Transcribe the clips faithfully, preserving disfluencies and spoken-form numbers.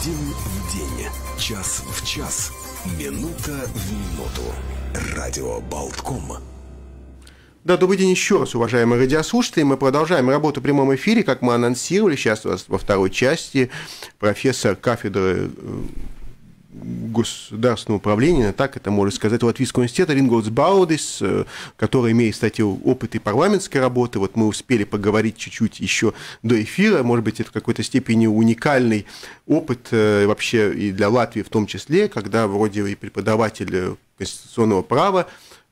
День в день, час в час, минута в минуту. Радио Болтком. Да, добрый день еще раз, уважаемые радиослушатели. Мы продолжаем работу в прямом эфире, как мы анонсировали. Сейчас у нас во второй части профессор кафедры государственного управления, так это можно сказать, Латвийского университета Рингольds Баудис, который имеет, кстати, опыт и парламентской работы. Вот мы успели поговорить чуть-чуть еще до эфира. Может быть, это в какой-то степени уникальный опыт вообще и для Латвии в том числе, когда вроде и преподаватель конституционного права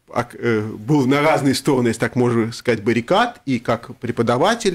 был на разные стороны, если так можно сказать, баррикад, и как преподаватель,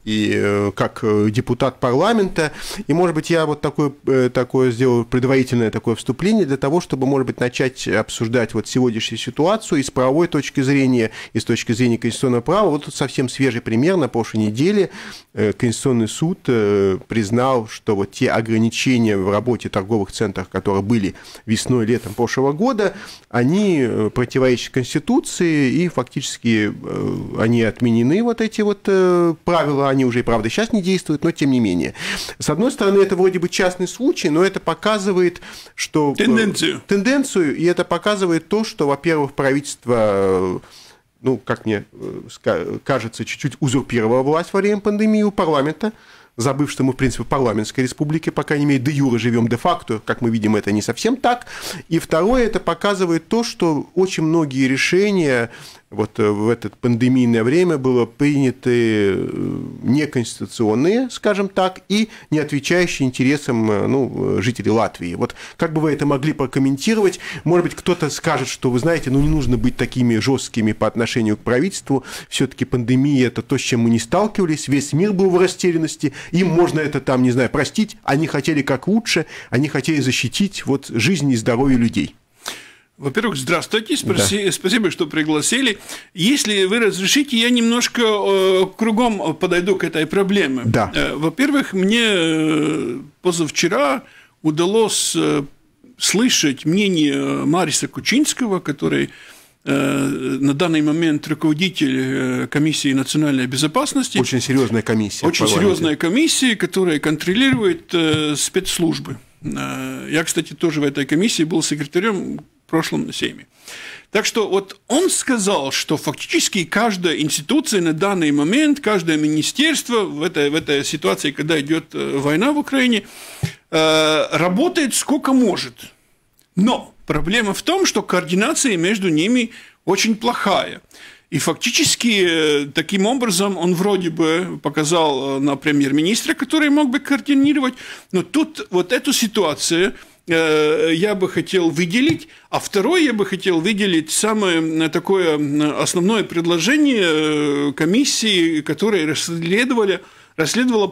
и как депутат парламента. И, может быть, я вот такое, такое сделаю предварительное такое вступление для того, чтобы, может быть, начать обсуждать вот сегодняшнюю ситуацию и с правовой точки зрения, и с точки зрения конституционного права. Вот тут совсем свежий пример. На прошлой неделе Конституционный суд признал, что вот те ограничения в работе торговых центров, которые были весной и летом прошлого года, они противоречат Конституции, и фактически они отменены, вот эти вот правила. Они уже, правда, сейчас не действуют, но тем не менее. С одной стороны, это вроде бы частный случай, но это показывает, что... Тенденцию. Тенденцию, и это показывает то, что, во-первых, правительство, ну, как мне кажется, чуть-чуть узурпировало власть во время пандемии у парламента, забыв, что мы, в принципе, в парламентской республике, по крайней мере, де юре живем, де-факто, как мы видим, это не совсем так. И второе, это показывает то, что очень многие решения вот в это пандемийное время было приняты неконституционные, скажем так, и не отвечающие интересам, ну, жителей Латвии. Вот как бы вы это могли прокомментировать? Может быть, кто-то скажет, что, вы знаете, ну, не нужно быть такими жесткими по отношению к правительству. Все-таки пандемия – это то, с чем мы не сталкивались. Весь мир был в растерянности. Им можно это там, не знаю, простить. Они хотели как лучше. Они хотели защитить вот жизнь и здоровье людей. Во-первых, здравствуйте, спаси, да. Спасибо, что пригласили. Если вы разрешите, я немножко э, кругом подойду к этой проблеме. Да. Э, во-первых, мне э, позавчера удалось э, слышать мнение Мариса Кучинского, который э, на данный момент руководитель э, комиссии национальной безопасности. Очень серьезная комиссия. Очень серьезная комиссия, которая контролирует э, спецслужбы. Э, я, кстати, тоже в этой комиссии был секретарем в прошлом сейме. Так что вот он сказал, что фактически каждая институция на данный момент, каждое министерство в этой, в этой ситуации, когда идет война в Украине, работает сколько может. Но проблема в том, что координация между ними очень плохая. И фактически таким образом он вроде бы показал на премьер-министра, который мог бы координировать, но тут вот эту ситуацию я бы хотел выделить, а второе я бы хотел выделить самое такое основное предложение комиссии, которая расследовала, расследовала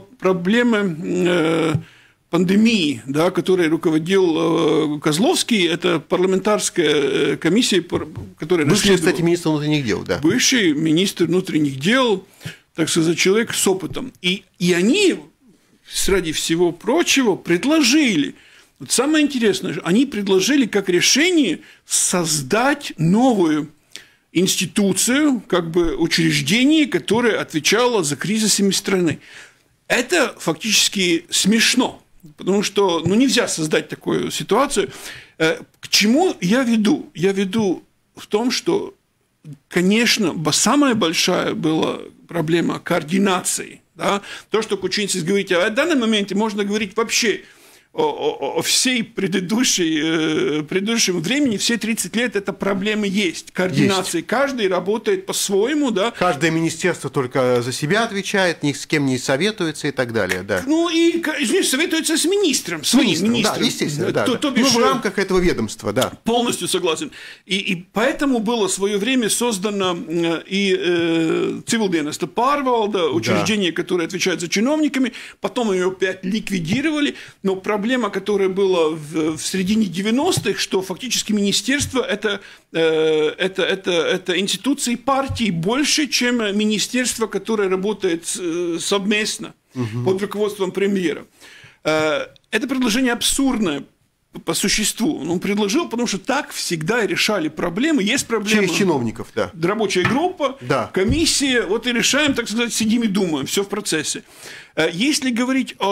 проблемы пандемии, да, которой руководил Козловский. Это парламентарская комиссия, которая бывший, расследовала... кстати, министр внутренних дел, да. Бывший министр внутренних дел, так сказать, человек с опытом. И, и они, среди всего прочего, предложили... Вот самое интересное, они предложили как решение создать новую институцию, как бы учреждение, которое отвечало за кризисами страны. Это фактически смешно, потому что ну, нельзя создать такую ситуацию. К чему я веду? Я веду в том, что, конечно, самая большая была проблема координации. Да? То, что Кучинский говорит, а в данном моменте можно говорить вообще... О, о, о всей предыдущей, э, предыдущем времени, все тридцать лет это проблемы есть. Координация. Есть. Каждый работает по-своему, да. Каждое министерство только за себя отвечает, ни с кем не советуется и так далее, да. Ну, и, извините, советуется с министром, с министром, министром. Да, естественно, да. То, да. то бишь, ну, в рамках этого ведомства, да. Полностью согласен. И, и поэтому было в свое время создано и э, цивилденesta pārvalde, учреждение, да. которое отвечает за чиновниками, потом ее опять ликвидировали, но проблема Проблема, которая была в, в середине девяностых, что фактически министерство это, э, это, это, это институции партии больше, чем министерство, которое работает э, совместно угу. под руководством премьера. Э, это предложение абсурдное по существу. Он предложил, потому что так всегда решали проблемы. Есть проблемы. Через чиновников, да. Рабочая группа, да. комиссия, вот и решаем, так сказать, сидим и думаем, все в процессе. Э, если говорить о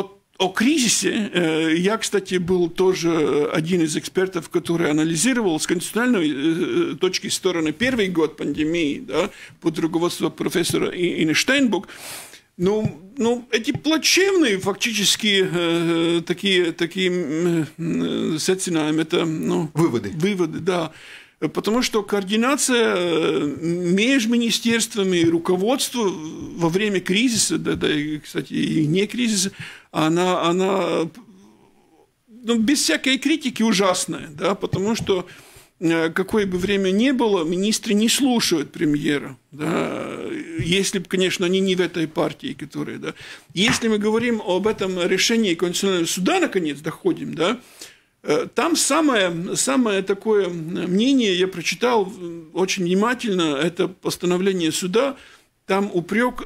о кризисе, я, кстати, был тоже один из экспертов, который анализировал с конституциональной точки стороны первый год пандемии, да, под руководством профессора Инны Штейнбук. Ну, ну, эти плачевные фактически э, такие, такие э, это, ну, выводы. Выводы, да. Потому что координация между министерствами, руководство во время кризиса, да, да, и, кстати, и не кризиса, она, она ну, без всякой критики ужасная, да, потому что какое бы время ни было, министры не слушают премьера, да, если бы, конечно, они не в этой партии, которые, да. Если мы говорим об этом решении Конституционного суда, наконец, доходим, да, там самое, самое такое мнение, я прочитал очень внимательно, это постановление суда, там упрек,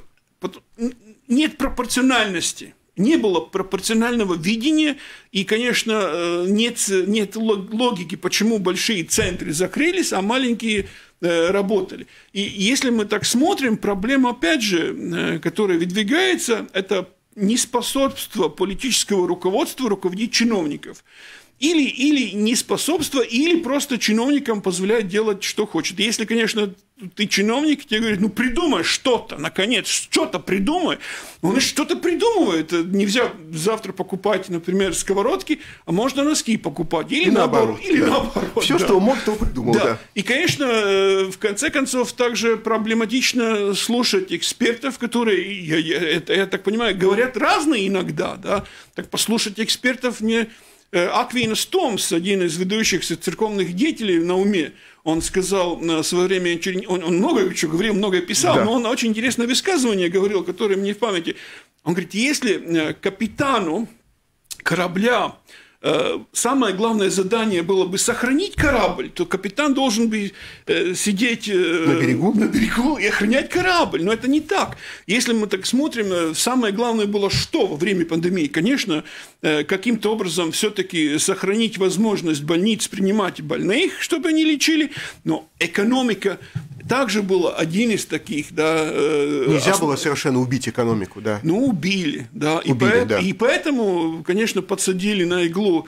нет пропорциональности. Не было пропорционального видения, и, конечно, нет, нет логики, почему большие центры закрылись, а маленькие работали. И если мы так смотрим, проблема, опять же, которая выдвигается, это неспособство политического руководства руководить чиновников. Или, или неспособство, или просто чиновникам позволяют делать, что хочет. Если, конечно, ты чиновник, тебе говорят, ну, придумай что-то, наконец, что-то придумай. Он что-то придумывает. Нельзя завтра покупать, например, сковородки, а можно носки покупать. Или и наоборот. Или да. наоборот. Все, да. Что он мог, то придумал. Да. Да. И, конечно, в конце концов, также проблематично слушать экспертов, которые, я, я, это, я так понимаю, говорят разные иногда. Да? Так послушать экспертов не... Аквинас Томс, один из выдающихся церковных деятелей на уме, он сказал в свое время, он, он много чего говорил, много писал, да. Но он очень интересное высказывание говорил, которое мне в памяти. Он говорит, если капитану корабля самое главное задание было бы сохранить корабль, то капитан должен бы сидеть на берегу? на берегу и охранять корабль. Но это не так. Если мы так смотрим, самое главное было что во время пандемии? Конечно, каким-то образом все-таки сохранить возможность больниц принимать больных, чтобы они лечили, но экономика также было один из таких, да... Нельзя основ... было совершенно убить экономику, да. Ну, убили, да. Убили, и, по... да. и поэтому, конечно, подсадили на иглу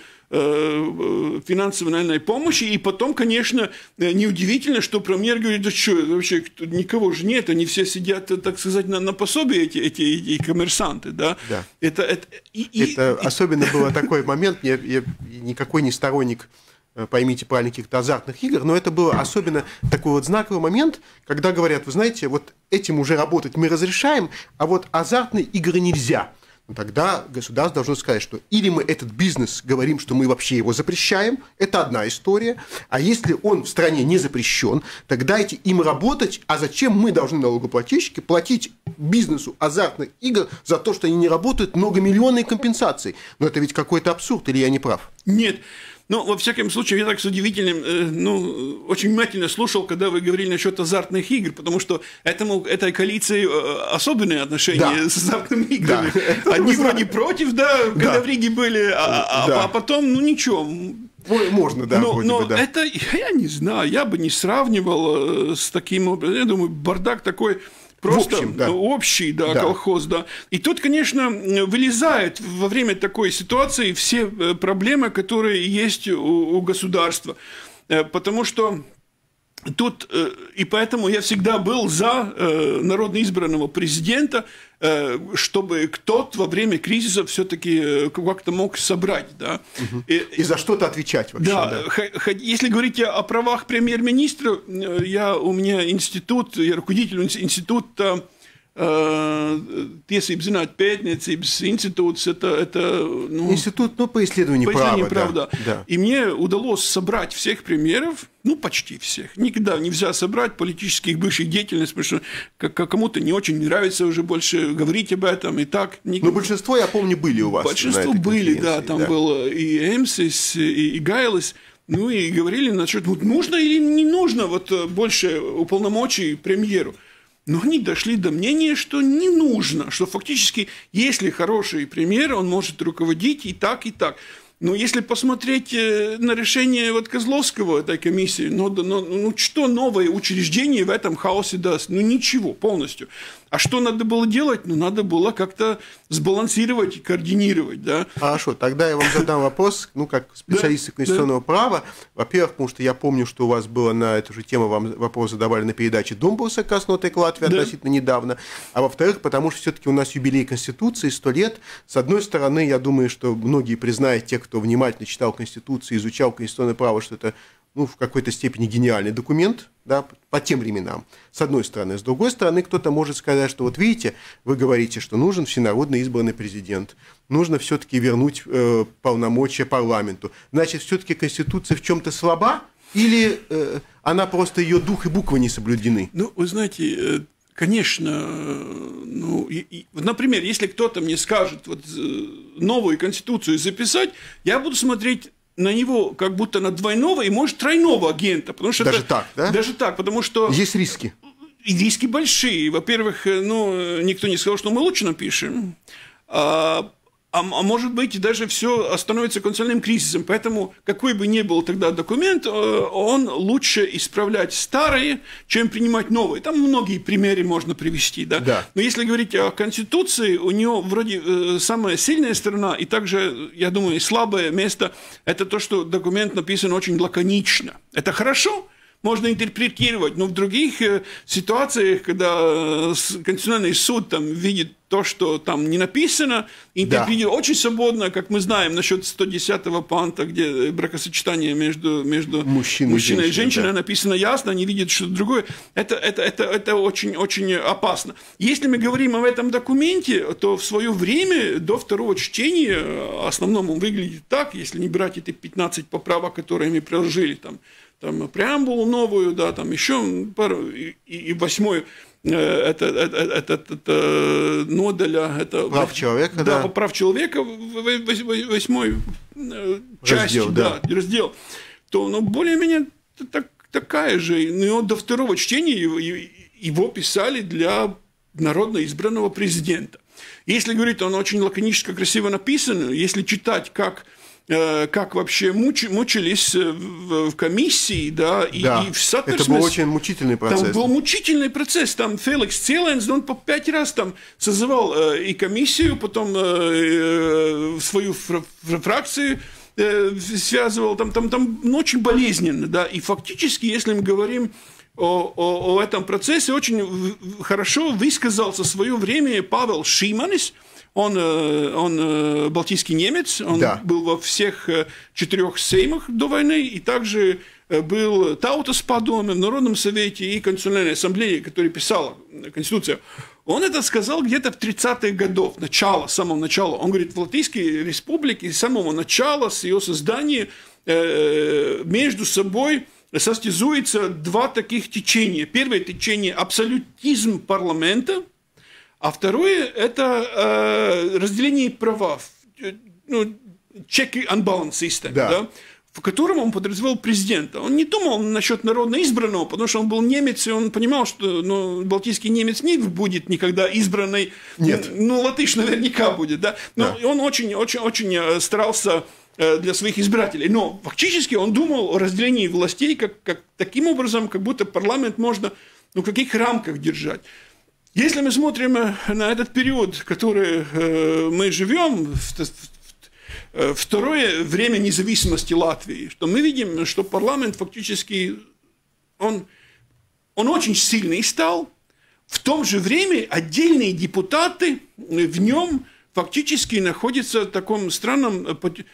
э, финансовой, наверное, помощи, и потом, конечно, неудивительно, что премьер говорит, да что, вообще никого же нет, они все сидят, так сказать, на, на пособии, эти, эти, эти коммерсанты, да. Да. Это, это, и, это и... особенно был такой момент, я, я никакой не сторонник, поймите правильно, каких-то азартных игр, но это был особенно такой вот знаковый момент, когда говорят, вы знаете, вот этим уже работать мы разрешаем, а вот азартные игры нельзя. Но тогда государство должно сказать, что или мы этот бизнес говорим, что мы вообще его запрещаем, это одна история, а если он в стране не запрещен, тогда дайте им работать, а зачем мы должны, налогоплательщики, платить бизнесу азартных игр за то, что они не работают, многомиллионные компенсации? Но это ведь какой-то абсурд, или я не прав? Нет. Ну, во всяком случае, я так с удивительным, ну, очень внимательно слушал, когда вы говорили насчет азартных игр, потому что этому, этой коалиции особенные отношения да. с азартными играми. Да. Одни вроде против, да, когда да. в Риге были, а, да. а потом, ну, ничего. Можно, да, но, но бы, да. это, я не знаю, я бы не сравнивал с таким образом. Я думаю, бардак такой... Просто общем, да. общий, да, да, колхоз, да. И тут, конечно, вылезают во время такой ситуации все проблемы, которые есть у, у государства. Потому что тут, и поэтому я всегда был за народно избранного президента, чтобы кто-то во время кризиса все-таки как-то мог собрать, да. Угу. И, и за что-то отвечать вообще. Да, да. Если говорить о правах премьер-министра, я, у меня институт, я руководитель института Tiesības zināt pētniecības институт, это, это ну, институт, ну, по исследованию по права, права да, да. И мне удалось собрать всех премьеров, ну, почти всех. Никогда нельзя собрать политических бывших деятелей, потому что кому-то не очень нравится уже больше говорить об этом, и так. Но большинство, я помню, были у вас. Большинство были, да, там да. был и Эмсис, и, и Гайлес. Ну, и говорили насчет, вот нужно или не нужно вот больше уполномочий премьеру. Но они дошли до мнения, что не нужно, что фактически, если хороший премьер, он может руководить и так, и так. Но если посмотреть на решение вот Козловского этой комиссии, ну, ну, ну что новое учреждение в этом хаосе даст? Ну ничего, полностью. А что надо было делать? Ну, надо было как-то сбалансировать и координировать, да. Хорошо, тогда я вам задам вопрос, ну, как специалисты конституционного права. Во-первых, потому что я помню, что у вас было на эту же тему, вам вопрос задавали на передаче «Домбурса» Красноты Латвии относительно недавно. А во-вторых, потому что все-таки у нас юбилей Конституции, сто лет. С одной стороны, я думаю, что многие признают, те, кто внимательно читал Конституцию, изучал конституционное право, что это, ну, в какой-то степени гениальный документ, да, по тем временам, с одной стороны. С другой стороны, кто-то может сказать, что вот видите, вы говорите, что нужен всенародно избранный президент, нужно все-таки вернуть э, полномочия парламенту. Значит, все-таки Конституция в чем-то слаба, или э, она просто, ее дух и буквы не соблюдены? Ну, вы знаете, конечно, ну, и, и, например, если кто-то мне скажет вот, новую Конституцию записать, я буду смотреть на него как будто на двойного и, может, тройного агента. Потому что даже это, так, да? Даже так, потому что... Есть риски. И риски большие. Во-первых, ну, никто не сказал, что мы лучше напишем. А, а, а может быть, даже все становится конституционным кризисом. Поэтому, какой бы ни был тогда документ, он лучше исправлять старые, чем принимать новые. Там многие примеры можно привести. Да? Да. Но если говорить о Конституции, у нее вроде э, самая сильная сторона, и также, я думаю, и слабое место, это то, что документ написан очень лаконично. Это хорошо, можно интерпретировать, но в других э, ситуациях, когда э, Конституционный суд там видит то, что там не написано, интерпретирует, да, очень свободно, как мы знаем, насчет сто десятого панта, где бракосочетание между, между мужчиной, мужчиной и женщиной, женщиной, да, написано ясно, они видят что-то другое. Это, это, это, это очень, очень опасно. Если мы говорим об этом документе, то в свое время, до второго чтения, в основном он выглядит так, если не брать эти пятнадцать поправок, которые мы приложили, там, там преамбулу новую, да, там еще пару, и, и восьмую, это, это, это, это, это ноделя, это прав человека, да, да, прав человека, восьмой часть, раздел, да, да, раздел, то, ну, более-менее так, такая же, но до второго чтения его, его писали для народно избранного президента. Если говорить, он очень лаконично, красиво написан, если читать, как как вообще муч, мучились в, в комиссии, да, и, да, и в Сатверсмес. Это был очень мучительный процесс. Там был мучительный процесс, там Феликс Целенс, он по пять раз там созывал э, и комиссию, потом э, э, свою фр фракцию э, связывал, там, там, там ну, очень болезненно, да, и фактически, если мы говорим о, о, о этом процессе, очень хорошо высказался в свое время Павел Шиманис. Он, он балтийский немец, он, да, был во всех четырех сеймах до войны, и также был Таутас Падоме в Народном совете и Конституционной ассамблее, которая писала Конституцию. Он это сказал где-то в тридцатых годов, начало, с самого начала. Он говорит, в Латвийской республике с самого начала, с ее создания, между собой состязуются два таких течения. Первое течение – абсолютизм парламента, а второе – это э, разделение прав, ну, check and balance system, да, да, в котором он подразумевал президента. Он не думал насчет народно избранного, потому что он был немец, и он понимал, что, ну, балтийский немец не будет никогда избранный. Нет. Ну, латыш наверняка будет, да. Но да, он очень-очень-очень старался для своих избирателей. Но фактически он думал о разделении властей как, как, таким образом, как будто парламент можно, ну, в каких рамках держать. Если мы смотрим на этот период, в который э, мы живем, в, в, второе время независимости Латвии, то мы видим, что парламент фактически, он, он очень сильный стал, в том же время отдельные депутаты в нем фактически находятся в таком странном,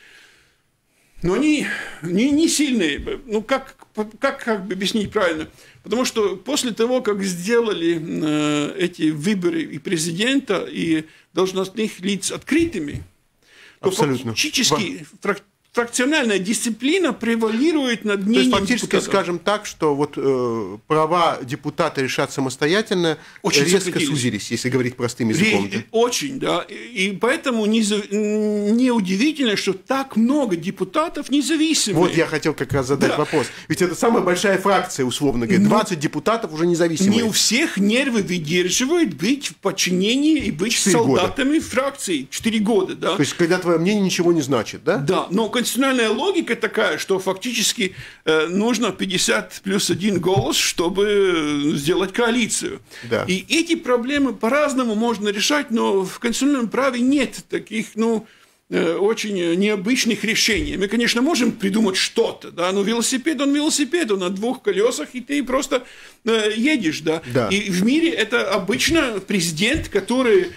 но они не, не сильные, ну как, как, как объяснить правильно? Потому что после того, как сделали э, эти выборы и президента, и должностных лиц открытыми, то абсолютно, фактически фрак, фракциональная дисциплина превалирует над мнением. То есть фактически, депутатов. Скажем так, что вот э, права депутата решать самостоятельно очень резко сократились, сузились, если говорить простым языком. Да? Очень, да. И, и поэтому неудивительно, не что так много депутатов независимых. Вот я хотел как раз задать, да, вопрос. Ведь это самая большая фракция, условно говоря. двадцать депутатов уже независимые. Не у всех нервы выдерживают быть в подчинении и быть солдатами года. Фракции. Четыре года, да. То есть, когда твое мнение ничего не значит, да? Да, но конституциональная логика такая, что фактически э, нужно пятьдесят плюс один голос, чтобы сделать коалицию. Да. И эти проблемы по-разному можно решать, но в конституционном праве нет таких, ну, очень необычных решений. Мы, конечно, можем придумать что-то, да, но велосипед, он велосипед, он на двух колесах, и ты просто э, едешь, да? Да. И в мире это обычно президент, который,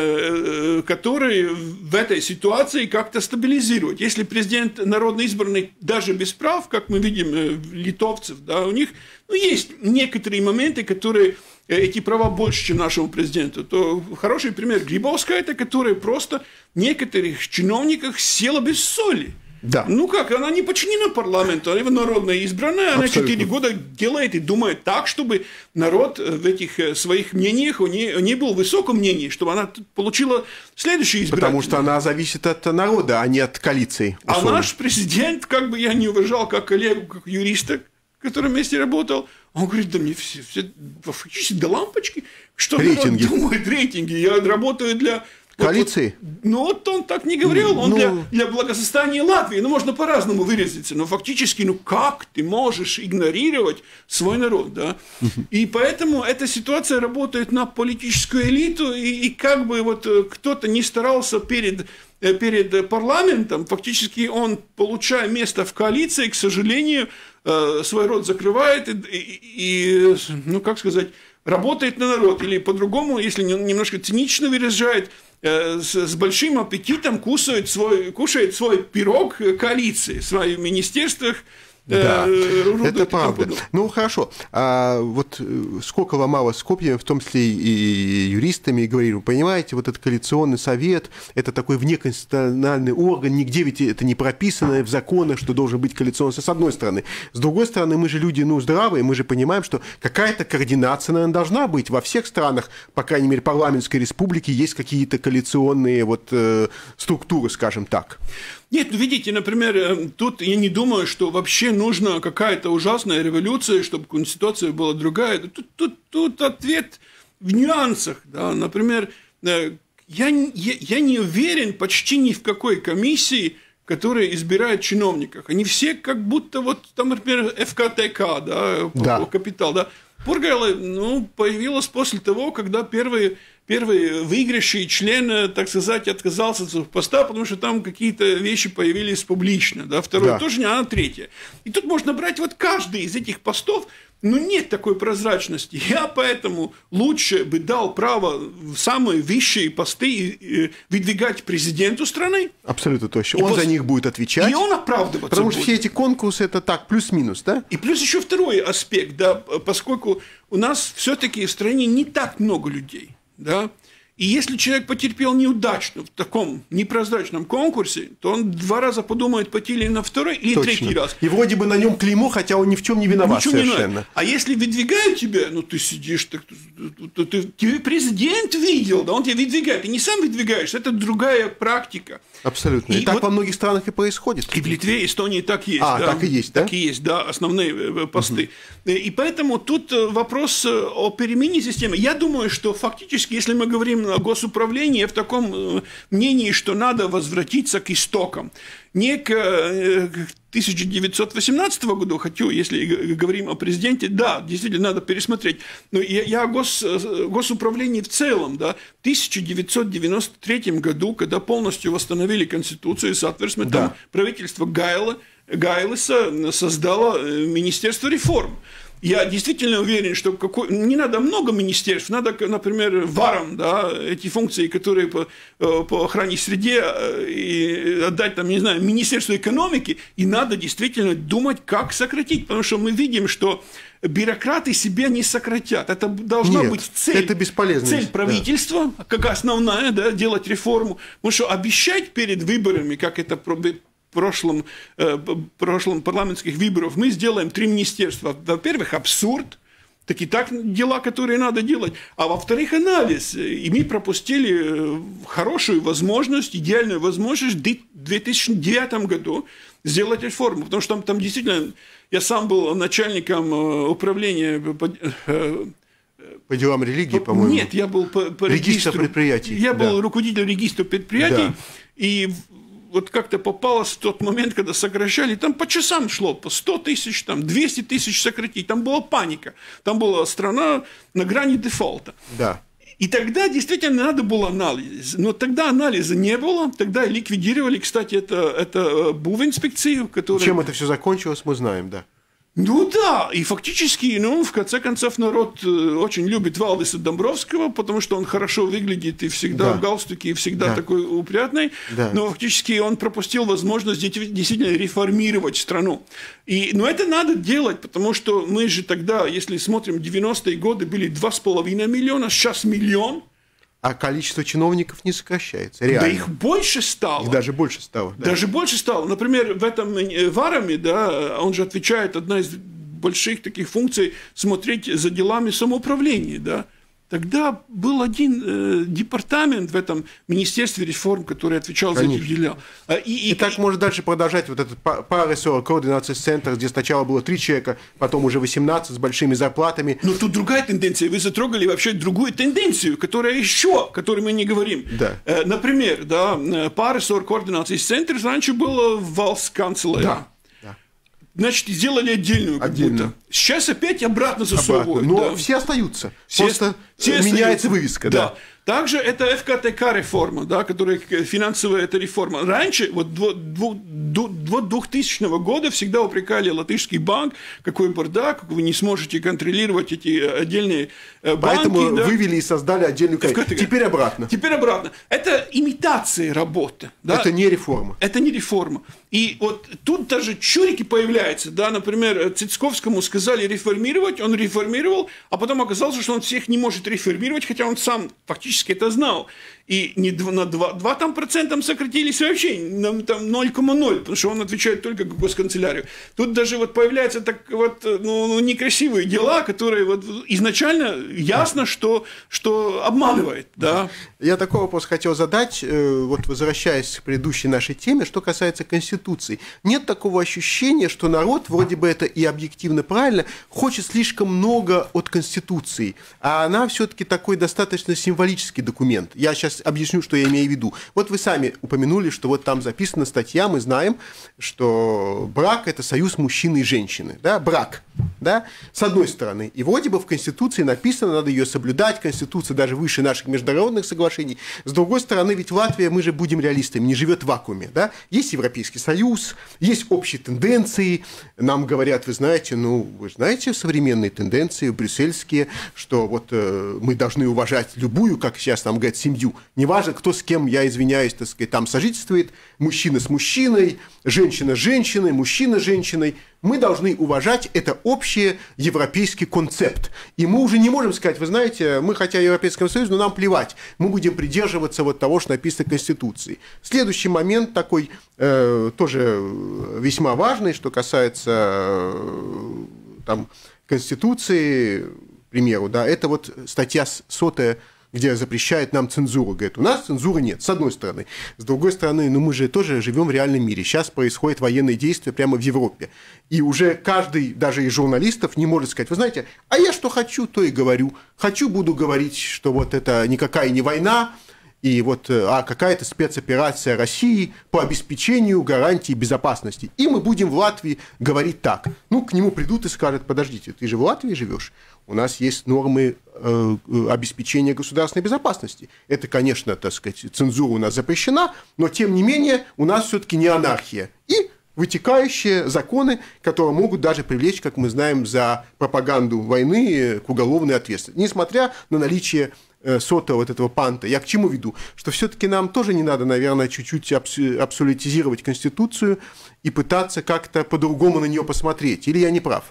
э, который в этой ситуации как-то стабилизирует. Если президент народно избранный даже без прав, как мы видим э, литовцев, да, у них, ну, есть некоторые моменты, которые эти права больше, чем нашему президенту, то хороший пример Грибовская, это которая просто некоторых чиновников села без соли. Да. Ну как, она не подчинена парламенту, она народно избранная, она Абсолютно. четыре года делает и думает так, чтобы народ в этих своих мнениях, у нее не был высоком мнении, чтобы она получила следующий избиратель. Потому что она зависит от народа, а не от коалиции. А условно. наш президент, как бы я не уважал как коллегу, как юриста, который вместе работал, он говорит, да мне все, все фактически до лампочки, что рейтинги. народ думает, рейтинги, я работаю для... Коалиции? Вот, вот, ну, вот он так не говорил, он ну... для, для благосостояния Латвии, ну, можно по-разному выразиться, но фактически, ну, как ты можешь игнорировать свой народ, да? И поэтому эта ситуация работает на политическую элиту, и, и как бы вот кто-то не старался перед... перед парламентом, фактически он, получая место в коалиции, к сожалению, свой рот закрывает и, и, и, ну, как сказать, работает на народ. Или по-другому, если немножко цинично выражает, с, с большим аппетитом кушает свой, кушает свой пирог коалиции в своих министерствах. Да, э, это правда. Ну, хорошо. А вот сколько ломало с копьями, в том числе и юристами, и говорили, вы понимаете, вот этот коалиционный совет, это такой внеконституциональный орган, нигде ведь это не прописано в законах, что должен быть коалиционный совет, с одной стороны. С другой стороны, мы же люди, ну, здравые, мы же понимаем, что какая-то координация, наверное, должна быть. Во всех странах, по крайней мере, парламентской республики, есть какие-то коалиционные вот, э, структуры, скажем так. Нет, ну видите, например, тут я не думаю, что вообще нужна какая-то ужасная революция, чтобы конституция была другая. Тут, тут, тут ответ в нюансах. Да? Например, я, я, я не уверен почти ни в какой комиссии, которая избирает чиновников. Они все как будто вот, там, например, эф ка тэ ка, да, да. Капитал, да. Пургайла, ну, появилась после того, когда первые, первый выигравший член, так сказать, отказался от поста, потому что там какие-то вещи появились публично, да, второй да. тоже не, а третье. И тут можно брать вот каждый из этих постов, но нет такой прозрачности. Я поэтому лучше бы дал право в самые высшие посты выдвигать президенту страны. Абсолютно точно. Он пос... за них будет отвечать. И он оправдываться Потому будет. что все эти конкурсы это так, плюс-минус, да? И плюс еще второй аспект, да, поскольку у нас все-таки в стране не так много людей, да, и если человек потерпел неудачно в таком непрозрачном конкурсе, то он два раза подумает, пойти ли на второй или Точно. третий раз. И вроде бы на нем клеймо, хотя он ни в чем не виноват Ничего совершенно. Не а если выдвигают тебя, ну ты сидишь, так, ты, ты, ты президент видел, да, он тебя выдвигает, ты не сам выдвигаешь, это другая практика. Абсолютно. И, и так вот, во многих странах и происходит. И в Литве, и Эстонии так есть. А, да, так и есть, да? Так и есть, да, основные посты. Угу. И поэтому тут вопрос о перемене системы. Я думаю, что фактически, если мы говорим о госуправлении, в таком мнении, что надо возвратиться к истокам. Не к тысяча девятьсот восемнадцатому году, хочу, если говорим о президенте, да, действительно надо пересмотреть. Но я, я о гос, госуправлении в целом, да, в тысяча девятьсот девяносто третьем году, когда полностью восстановили Конституцию, соответственно, да. там правительство Гайла, Гайлеса создало Министерство реформ. Я действительно уверен, что какой... не надо много министерств, надо, например, ВАРам, да, эти функции, которые по, по охране среды, и отдать, там, не знаю, Министерству экономики, и надо действительно думать, как сократить, потому что мы видим, что бюрократы себя не сократят. Это должна Нет, быть цель, это бесполезно, цель правительства, да. как основная, да, делать реформу. Потому что обещать перед выборами, как это в прошлом, э, прошлом парламентских выборов, мы сделаем три министерства. Во-первых, абсурд, так и так дела, которые надо делать. А во-вторых, анализ. И мы пропустили хорошую возможность, идеальную возможность в две тысячи девятом году сделать реформу. Потому что там, там действительно, я сам был начальником управления по, по делам религии, по-моему. Нет, я был по, по регистр регистру, предприятий. Я был да. руководителем регистра предприятий. Да. И вот как-то попалось в тот момент, когда сокращали, там по часам шло, по сто тысяч, там двести тысяч сократить, там была паника, там была страна на грани дефолта. Да. И тогда действительно надо было анализ. Но тогда анализа не было, тогда ликвидировали, кстати, это, это Бувинспекцию, которая... Чем это все закончилось, мы знаем, да. Ну да, и фактически, ну, в конце концов, народ очень любит Валдиса Домбровского, потому что он хорошо выглядит и всегда да. в галстуке, и всегда да. такой упрятный, да. но фактически он пропустил возможность действительно реформировать страну. И, но это надо делать, потому что мы же тогда, если смотрим, девяностые годы были два с половиной миллиона, сейчас миллион. А количество чиновников не сокращается, реально. Да их больше стало. Их даже больше стало. Да. Даже больше стало. Например, в этом Вараме, да, он же отвечает, одна из больших таких функций, смотреть за делами самоуправления, да. Тогда был один э, департамент в этом Министерстве реформ, который отвечал Конечно. за эти дела. И, и, и так и... может дальше продолжать вот этот паресор координации центр, где сначала было три человека, потом уже восемнадцать с большими зарплатами. Но тут другая тенденция. Вы затрогали вообще другую тенденцию, которая еще, о которой мы не говорим. Да. Э, например, да, паресор координации центр раньше был в Валсканцелярии. Да. Значит, сделали отдельную как будто. Сейчас опять обратно засовывают. Но да. все остаются. Все, Просто все меняется остаются. вывеска. Да. Да. Также это эф ка тэ ка реформа, да, которая финансовая эта реформа. Раньше, вот до двухтысячного года всегда упрекали латышский банк, какой бардак, вы не сможете контролировать эти отдельные банки. Поэтому да. вывели и создали отдельную комиссию. Теперь обратно. Теперь обратно. Это имитация работы. Да? Это не реформа. Это не реформа. И вот тут даже чурики появляются, да, например, Цицковскому сказали реформировать, он реформировал, а потом оказалось, что он всех не может реформировать, хотя он сам фактически это знал. И не на два, два там процентом сократились вообще, на там ноль целых ноль, потому что он отвечает только к госканцелярию. Тут даже вот появляются так вот, ну, некрасивые дела, которые вот изначально ясно, что, что обманывает. Да. Я такой вопрос хотел задать, вот возвращаясь к предыдущей нашей теме, что касается Конституции. Нет такого ощущения, что народ, вроде бы это и объективно правильно, хочет слишком много от Конституции, а она все-таки такой достаточно символический документ. Я сейчас объясню, что я имею в виду. Вот вы сами упомянули, что вот там записана статья, мы знаем, что брак – это союз мужчины и женщины. Да? Брак, да? С одной стороны. И вроде бы в Конституции написано, надо ее соблюдать, Конституция даже выше наших международных соглашений. С другой стороны, ведь Латвия, мы же будем реалистами, не живет в вакууме. Да? Есть Европейский Союз, есть общие тенденции. Нам говорят, вы знаете, ну, вы знаете современные тенденции брюссельские, что вот э, мы должны уважать любую, как сейчас нам говорят, семью. Неважно, кто с кем, я извиняюсь, так сказать, там сожительствует, мужчина с мужчиной, женщина с женщиной, мужчина с женщиной. Мы должны уважать это общий европейский концепт. И мы уже не можем сказать, вы знаете, мы хотя Европейского Союза, но нам плевать. Мы будем придерживаться вот того, что написано в Конституции. Следующий момент такой э, тоже весьма важный, что касается э, там, Конституции, к примеру, да, это вот статья сотая, где запрещает нам цензуру. Говорит, у нас цензуры нет, с одной стороны. С другой стороны, ну мы же тоже живем в реальном мире. Сейчас происходят военные действия прямо в Европе. И уже каждый, даже из журналистов, не может сказать, вы знаете, а я что хочу, то и говорю. Хочу, буду говорить, что вот это никакая не война, и вот а какая-то спецоперация России по обеспечению гарантии безопасности. И мы будем в Латвии говорить так. Ну, к нему придут и скажут, подождите, ты же в Латвии живешь? У нас есть нормы э, обеспечения государственной безопасности. Это, конечно, так сказать, цензура у нас запрещена, но, тем не менее, у нас все-таки не анархия. И вытекающие законы, которые могут даже привлечь, как мы знаем, за пропаганду войны к уголовной ответственности. Несмотря на наличие э, сотого вот этого панта. Я к чему веду? Что все-таки нам тоже не надо, наверное, чуть-чуть абсу- абсолютизировать Конституцию и пытаться как-то по-другому на нее посмотреть. Или я не прав?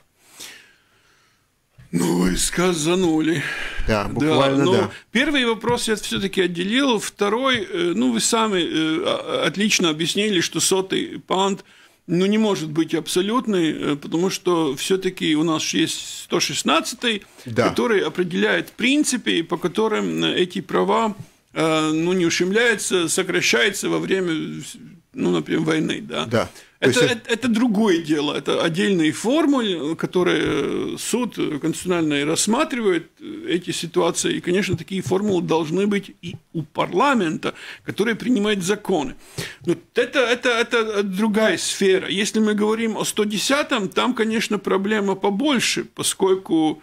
Ну, вы сказанули. Да, буквально, да. да. Первый вопрос я все-таки отделил. Второй, ну, вы сами отлично объяснили, что сотый пант, ну, не может быть абсолютный, потому что все-таки у нас есть сто шестнадцатый, да, который определяет принципы, по которым эти права, ну, не ущемляются, сокращаются во время ну, например, войны, да. Да. Это, есть... это, это другое дело, это отдельные формулы, которые суд конституциональный рассматривает эти ситуации, и, конечно, такие формулы должны быть и у парламента, который принимает законы. Но это, это, это другая сфера. Если мы говорим о сто десятом, там, конечно, проблема побольше, поскольку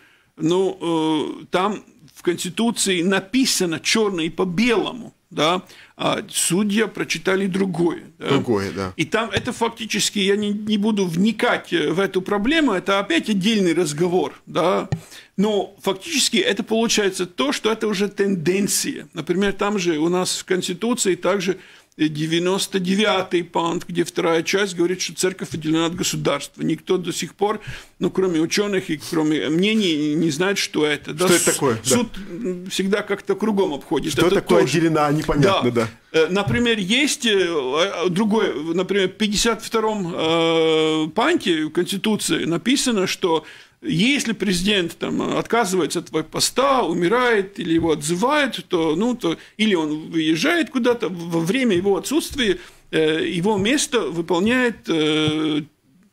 ну, там в Конституции написано черное по белому, да, а судья прочитали другое. Да? Другое, да. И там это фактически, я не, не буду вникать в эту проблему, это опять отдельный разговор, да, но фактически это получается то, что это уже тенденция. Например, там же у нас в Конституции также девяносто девятый пункт, где вторая часть говорит, что церковь отделена от государства. Никто до сих пор, ну, кроме ученых и кроме мнений, не знает, что это. Что да, это такое? Суд да. всегда как-то кругом обходит. Что это такое тоже. отделена, непонятно, да. да. Например, есть другой, например, в пятьдесят втором пункте Конституции написано, что если президент там, отказывается от своего поста, умирает или его отзывают, то, ну, то, или он выезжает куда-то, во время его отсутствия э, его место выполняет э,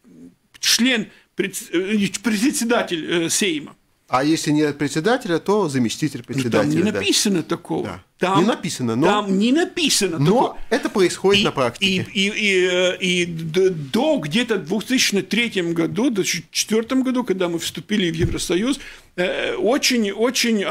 член, председатель э, Сейма. А если нет председателя, то заместитель председателя. Там не да. написано такого. Да. Там, не написано, но... Там не написано но такого. это происходит и, на практике. И, и, и, и до где-то две тысячи третьем году, до две тысячи четвёртом году, когда мы вступили в Евросоюз, очень-очень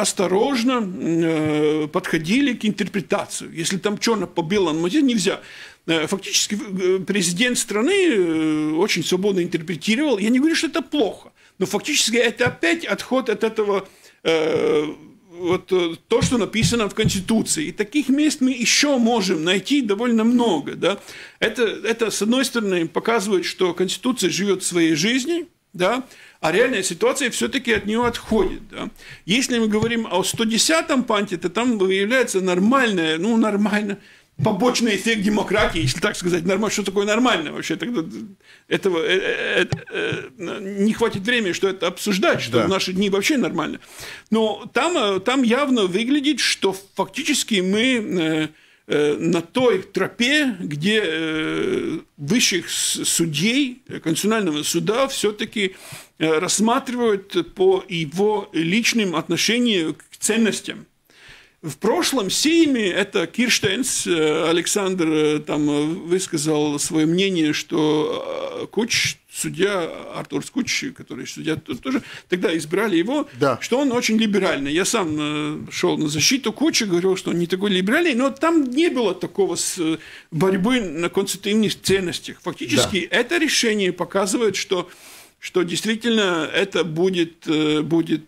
осторожно подходили к интерпретации. Если там черно по белому нельзя. Фактически президент страны очень свободно интерпретировал. Я не говорю, что это плохо. Но фактически это опять отход от этого, э, вот, то, что написано в Конституции. И таких мест мы еще можем найти довольно много. Да? Это, это, с одной стороны, показывает, что Конституция живет своей жизнью, да? А реальная ситуация все-таки от нее отходит. Да? Если мы говорим о сто десятом пункте, то там выявляется нормальное, ну, нормально, побочный эффект демократии, если так сказать, нормально. Что такое нормально вообще? Тогда этого э, э, э, не хватит времени, что это обсуждать, что да. в наши дни вообще нормально. Но там, там явно выглядит, что фактически мы э, э, на той тропе, где э, высших судей Конституционального суда все-таки э, рассматривают по его личным отношениям к ценностям. В прошлом Сейме это Кирштейнс, Александр там высказал свое мнение, что Куч, судья Артур Куч, который судья тоже, тогда избрали его, да. что он очень либеральный. Я сам шел на защиту Куча, говорил, что он не такой либеральный, но там не было такого борьбы на конституционных ценностях. Фактически да. это решение показывает, что что действительно это будет, будет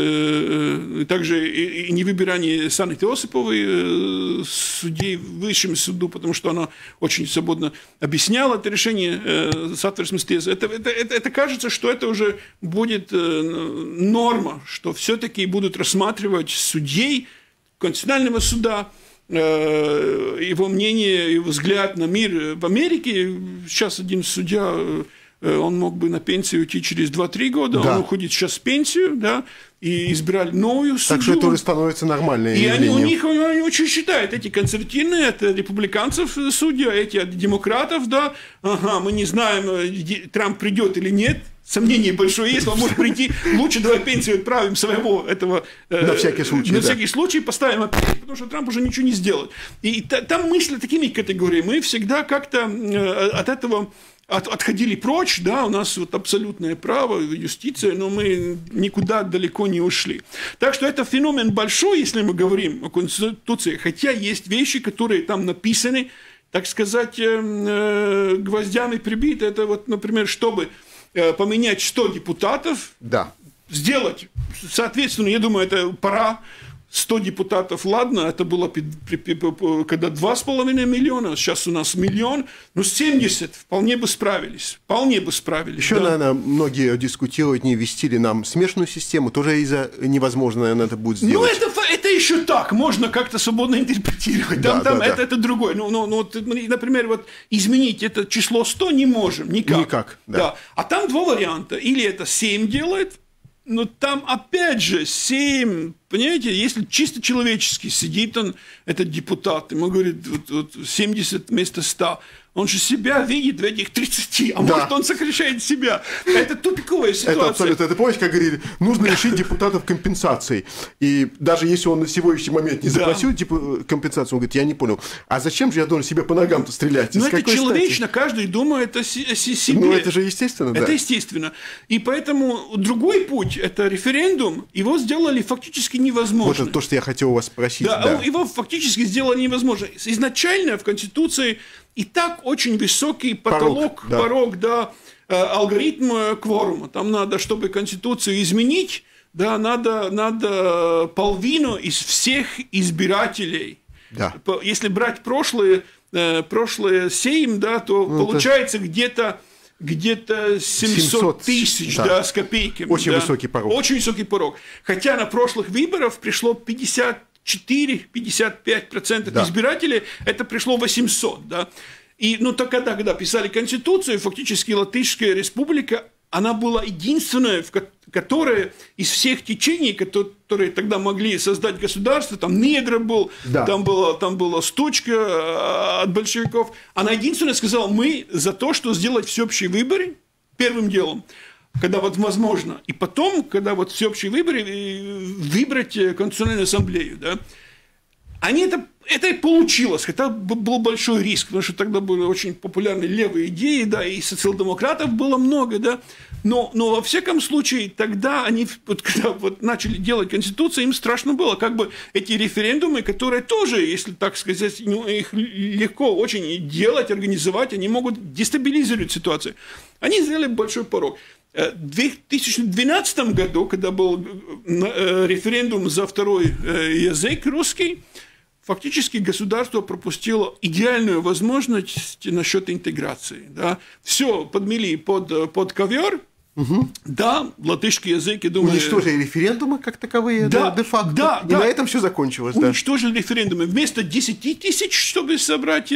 также и невыбирание Санны Теосиповой судей в высшем суду, потому что она очень свободно объясняла это решение Сатверсместеза. Это, это, это, это кажется, что это уже будет норма, что все-таки будут рассматривать судей Конституционального суда, его мнение, его взгляд на мир в Америке. Сейчас один судья... Он мог бы на пенсию уйти через два-три года, да. он уходит сейчас в пенсию, да, и избрали новую судью. Так что это уже становится нормальное и явление. И они, у них они очень считают, эти консервативные, это республиканцев судьи, эти от демократов, да, ага, мы не знаем, Трамп придет или нет, сомнение большое есть, он может прийти, лучше давай пенсию отправим своего этого... На всякий случай, На да. всякий случай поставим опять, потому что Трамп уже ничего не сделает. И там мысли такими категориями, мы всегда как-то от этого... От, отходили прочь, да, у нас вот абсолютное право, юстиция, но мы никуда далеко не ушли. Так что это феномен большой, если мы говорим о Конституции, хотя есть вещи, которые там написаны, так сказать, э, э, гвоздями прибиты. Это вот, например, чтобы э, поменять сто депутатов, да. сделать, соответственно, я думаю, это пора. сто депутатов, ладно, это было когда два с половиной миллиона, сейчас у нас миллион, но семьдесят вполне бы справились, вполне бы справились. Еще, да? наверное, многие дискутируют, не ввести ли нам смешанную систему, тоже из-за невозможно, наверное, это будет сделать. Ну, это, это еще так, можно как-то свободно интерпретировать, там, да, там, да, это, да. это другое. Ну, ну, ну, например, вот изменить это число сто не можем, никак. Никак, да. да. А там два варианта, или это семь делает, но там опять же семь, понимаете, если чисто человечески сидит он, этот депутат, ему говорит, вот, вот семьдесят вместо ста, Он же себя видит в этих тридцати, а Да. может, он сокращает себя. Это тупиковая Это ситуация. абсолютно. Ты помнишь, как говорили, нужно лишить депутатов компенсации. И даже если он на сегодняшний момент не Да. заплатил типа, компенсацию, он говорит, я не понял, а зачем же я должен себе по ногам-то стрелять? Но С это какой человечно, стати? каждый думает о се- о се- себе. Ну, это же естественно, Это да. естественно. И поэтому другой путь – это референдум. Его сделали фактически Вот невозможно. это то, что я хотел у вас спросить. Да, да. его фактически сделали невозможно. Изначально в Конституции и так очень высокий потолок, Порог, да. порог, да, э, алгоритм э, кворума. Там надо, чтобы Конституцию изменить, да, надо, надо половину из всех избирателей. Да. По- Если брать прошлые, э, прошлые семь, да, то Ну, получается где-то где-то семьсот семьсот, тысяч, да. да, с копейками. Очень да. высокий порог. Очень высокий порог. Хотя на прошлых выборах пришло пятьдесят четыре - пятьдесят пять процентов Да. избирателей, это пришло восемьсот, да. И, ну, так когда, когда писали Конституцию, фактически Латышская республика, она была единственная, в ко- которая из всех течений, которые тогда могли создать государство, там Недра был, Да. там, была, там была Стучка э, от большевиков, она единственная сказала, мы за то, что сделать всеобщие выборы первым делом, когда вот возможно, и потом, когда вот всеобщие выборы, э, выбрать э, Конституционную ассамблею, да, они это, это и получилось, хотя б- был большой риск, потому что тогда были очень популярны левые идеи, да, и социал-демократов было много, да, но, но во всяком случае тогда они, вот, когда вот начали делать Конституцию, им страшно было, как бы эти референдумы, которые тоже, если так сказать, ну, их легко очень делать, организовать, они могут дестабилизировать ситуацию. Они сделали большой порог. В две тысячи двенадцатом году, когда был э, референдум за второй э, язык русский, фактически государство пропустило идеальную возможность насчет интеграции. Да? Все подмели под, под ковер. Угу. Да, латышский язык, я думаю... Уничтожили референдумы как таковые, да, да, де-факто. Да, и да. на этом все закончилось. Да. Уничтожили референдумы. Вместо десяти тысяч, чтобы собрать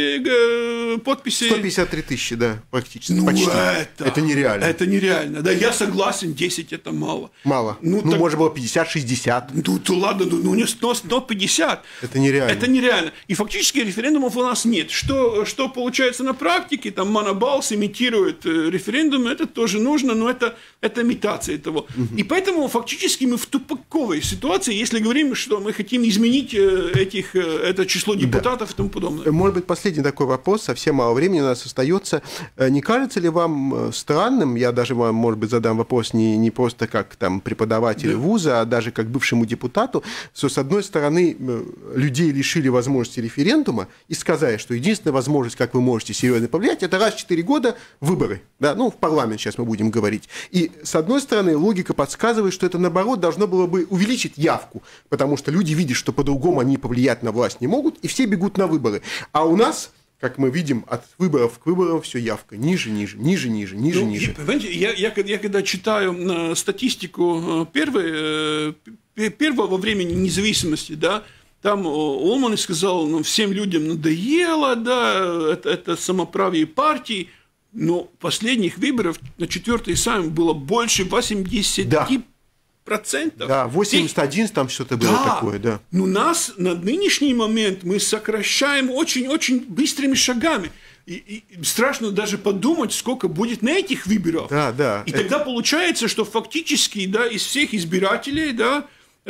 э, подписи... сто пятьдесят три тысячи, да, практически. Ну, почти. это, это нереально. Это нереально. Да, я согласен, десять это мало. Мало. Ну, ну так... может было пятьдесят-шестьдесят. Ну, то ладно, ну не сто, сто пятьдесят. Это нереально. Это нереально. И фактически референдумов у нас нет. Что, что получается на практике? Там Монобалс имитирует референдумы, это тоже нужно, но это, это имитация этого. Угу. И поэтому фактически мы в тупиковой ситуации, если говорим, что мы хотим изменить этих, это число депутатов, да, и тому подобное. Может быть, последний такой вопрос, совсем мало времени у нас остается. Не кажется ли вам странным, я даже вам, может быть, задам вопрос не, не просто как там преподаватель, да, вуза, а даже как бывшему депутату, что, с одной стороны, людей лишили возможности референдума и сказали, что единственная возможность, как вы можете серьезно повлиять, это раз в четыре года выборы. Да? Ну, в парламент сейчас мы будем говорить. И, с одной стороны, логика подсказывает, что это, наоборот, должно было бы увеличить явку, потому что люди видят, что по-другому они повлиять на власть не могут, и все бегут на выборы. А у нас, как мы видим, от выборов к выборам все явка ниже, ниже, ниже, ниже, ниже, ну, ниже. Понимаете, я, я, я когда читаю статистику первой, первого времени независимости, да, там Улман сказал, ну, всем людям надоело, да, это, это самоправие партии. Но последних выборов на четвертый саммит было больше восьмидесяти процентов. Да, восемьдесят один там что-то было да, такое, да. Но нас на нынешний момент мы сокращаем очень-очень быстрыми шагами. И, и страшно даже подумать, сколько будет на этих выборах. Да, да. И тогда получается, что фактически, да, из всех избирателей, да,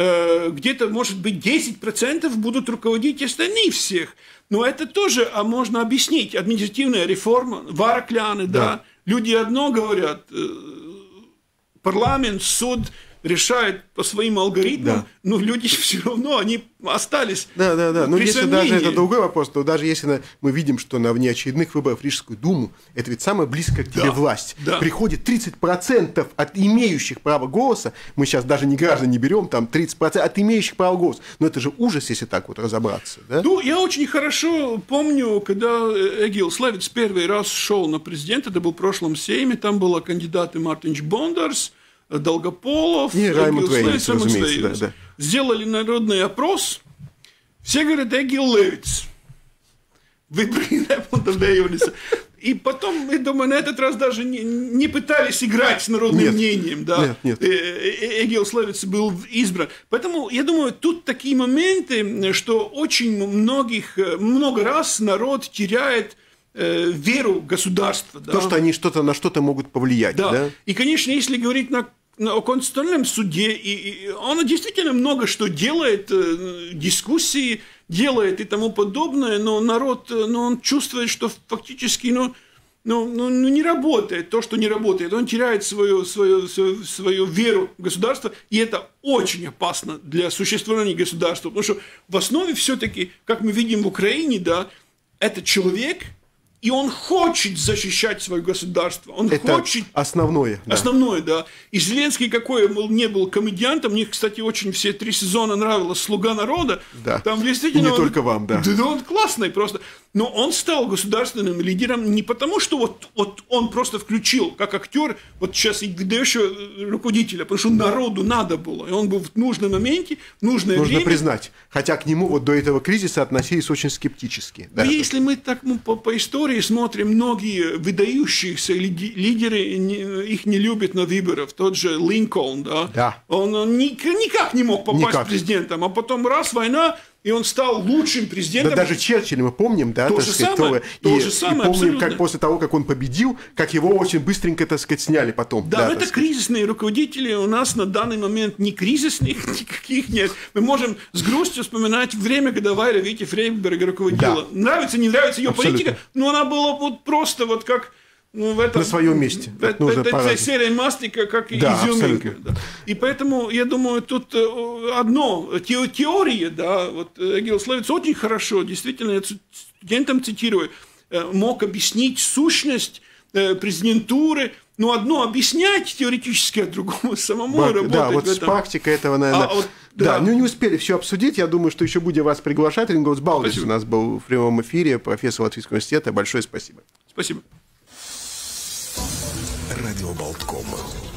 э, где-то, может быть, десять процентов будут руководить остальных всех. Но это тоже а можно объяснить. Административная реформа, варакляны, да. да. Люди одно говорят, э, парламент, суд решает по своим алгоритмам, да, но люди все равно, они остались. Да, да, да. Но если сомнении. даже это другой вопрос, то даже если мы видим, что на внеочередных выборах в Рижскую думу, это ведь самая близкая к тебе да, власть, да. приходит тридцать процентов от имеющих право голоса, мы сейчас даже не граждан не берем, там тридцать процентов от имеющих право голоса. Но это же ужас, если так вот разобраться. Да? Ну, я очень хорошо помню, когда Эгил Славиц первый раз шел на президента, это был в прошлом сейме, там были кандидаты Мартинч Бондарс, Долгополов, и Раймонд Вейнс, разумеется, да, да. Сделали народный опрос, все говорят Эгил Левиц. Выбрали Раймонда Вейнса. И потом, я думаю, на этот раз даже не, не пытались играть с народным нет, мнением. Да. Нет, нет. Эгил Славиц был избран. Поэтому, я думаю, тут такие моменты, что очень многих, много раз народ теряет э, веру государства. Да? То, что они что-то на что-то могут повлиять. Да. Да? И, конечно, если говорить на, на, о Конституционном суде, и, и он действительно много что делает, э, дискуссии делает и тому подобное, но народ, ну, он чувствует, что фактически, ну, ну, ну, не работает то, что не работает. Он теряет свою, свою, свою, свою веру в государство, и это очень опасно для существования государства, потому что в основе все-таки, как мы видим в Украине, да, это человек, и он хочет защищать свое государство. Он это хочет... основное. Да. Основное, да. И Зеленский, какой он не был комедиантом, мне, кстати, очень все три сезона нравилось «Слуга народа». Да. Там действительно... Не он... только вам, да. Да, он классный просто. Но он стал государственным лидером не потому, что вот, вот он просто включил, как актер, вот сейчас и ведущего руководителя, потому что народу надо было. И он был в нужном моменте, в нужное Нужно время. признать. Хотя к нему вот до этого кризиса относились очень скептически. Да. Но если мы так ну, по, по истории смотрим, многие выдающиеся лиди, лидеры не, их не любят на выборах. Тот же Линкольн, да? Да. Он, он ни, никак не мог попасть никак. президентом, а потом раз война, и он стал лучшим президентом. Да даже Черчилля мы помним, да, то так же сказать, самое, то, то и, же самое, и помним, абсолютно. как после того, как он победил, как его очень быстренько, так сказать, сняли потом. Да, да но это кризисные руководители у нас на данный момент не кризисных, никаких нет. Мы можем с грустью вспоминать время, когда Вайра Вити Фрейберг руководила. Да. Нравится, не нравится ее Абсолютно. Политика, но она была вот просто вот как... Ну, в этом, на своем месте. В, в, в этой серии Мастика, как да, изюминка. Да. И поэтому, я думаю, тут одно, теория, да, вот Эгил Словец очень хорошо, действительно, я студентам цитирую, мог объяснить сущность президентуры, но одно объяснять теоретически, а другому самому Бак, работать. Да, вот в с практикой этого, наверное... А, вот, да, да. Ну не успели все обсудить, я думаю, что еще будем вас приглашать. Рингоутс Балдис у нас был в прямом эфире, профессор Латвийского университета. Большое спасибо. Спасибо. Радио Болтком.